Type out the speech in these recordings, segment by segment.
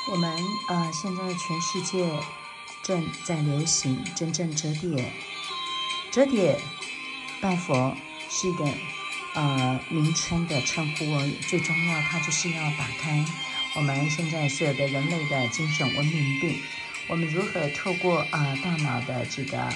我们现在全世界正在流行真正折叠。折叠拜佛是一个名称的称呼而已，最重要它就是要打开我们现在所有的人类的精神文明病。我们如何透过大脑的这个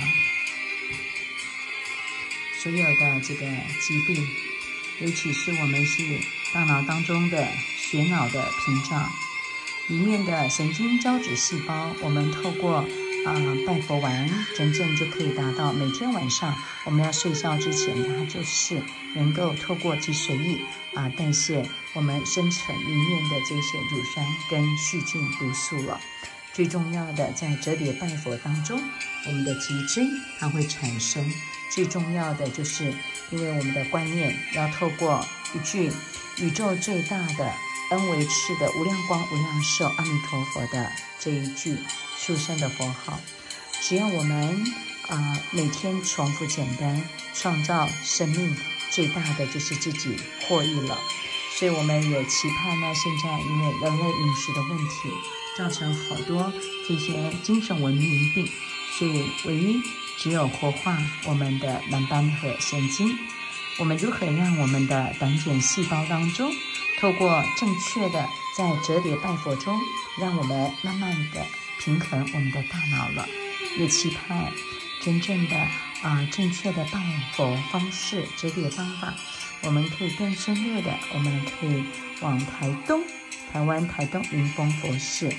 所有的这个疾病，尤其是我们是大脑当中的血脑的屏障里面的神经胶质细胞，我们透过拜佛丸，真正就可以达到每天晚上我们要睡觉之前，它就是能够透过脊髓液代谢我们生成里面的这些乳酸跟细菌毒素了。最重要的，在折叠拜佛当中，我们的脊椎它会产生。最重要的就是，因为我们的观念要透过一句宇宙最大的恩为次的无量光无量寿阿弥陀佛的这一句殊胜的佛号，只要我们每天重复简单，创造生命最大的就是自己获益了。所以我们也期盼呢，现在因为人类饮食的问题，造成好多这些精神文明病，所以唯一只有活化我们的蓝斑核神经。我们如何让我们的胆碱细胞当中，透过正确的在折叠拜佛中，让我们慢慢的平衡我们的大脑了。也期盼真正的正确的拜佛方式、折叠方法，我们可以更深入的，我们可以往台湾台东云峰佛寺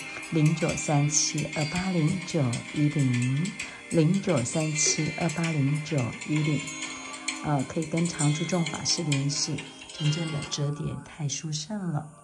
0937280910，0937280910，可以跟常住众法师联系。真正的折叠太殊胜了。